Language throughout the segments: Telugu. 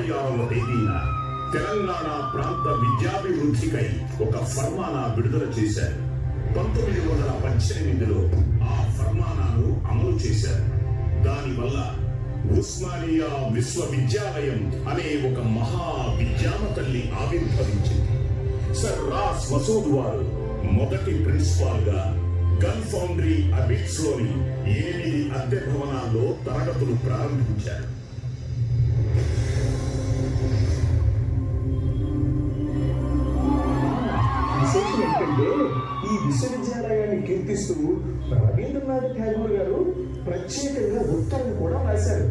26వ తేదీన తెలంగాణ ప్రాంత విద్యాభివృద్ధికై ఒక ఫర్మానా విడుదల చేశారు. 1918లో ఆ ఫర్మానాను అమలు చేశారు. దానివల్ల ఉస్మానియా విశ్వవిద్యాలయం అనే ఒక మహా విజ్ఞాన తల్లి ఆవిర్భవించింది. సర్ రాస్ మసూద్ వారు మొదటి ప్రిన్సిపాల్ గా గన్ ఫౌండరీ అబిట్స్ లోని 8 అద్దె భవనాల్లో తరగతులు ప్రారంభించారు. విశేషం ఏంటంటే ఈ విశ్వవిద్యాలయాన్ని కీర్తిస్తూ రవీంద్రనాథ్ ఠాగూర్ గారు ప్రత్యేకంగా ఉత్తరం కూడా రాశారు.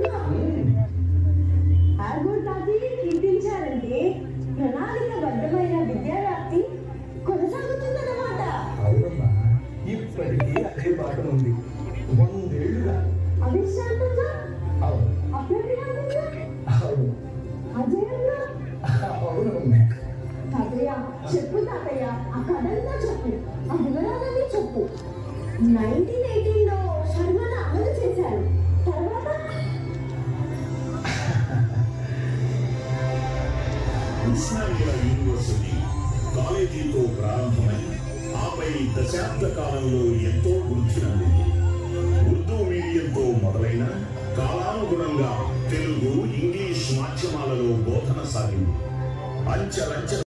ఠాగూర్ తాతి కీర్తించారంటే ప్రణాళికబద్ధమైన విద్యావ్యాప్తి కొనసాగుతుందన్నమాట. అవునమ్మా, ఇప్పటికీ అదే బాట ఉంది. 100 ఏళ్లుగా అవిశ్రాంతంగా, అవును అప్రతిహతంగా, అవును అజయంగా. అవునమ్మా. తాతయ్య చెప్పు, తాతయ్య ఆ కథంతా చెప్పు, ఆ వివరాలన్నీ చెప్పు. 1918లో ఫర్మాన అమలు చేశారు. తర్వాత ఉస్మానియా యూనివర్సిటీ కాలేజీతో ప్రారంభమై ఆపై దశాబ్ద కాలంలో ఎంతో వృద్ధి చెందింది. ఉర్దూ మీడియంతో మొదలైన కాలానుగుణంగా తెలుగు, ఇంగ్లీష్ మాధ్యమాలలో బోధన సాగింది. అంచెలంచె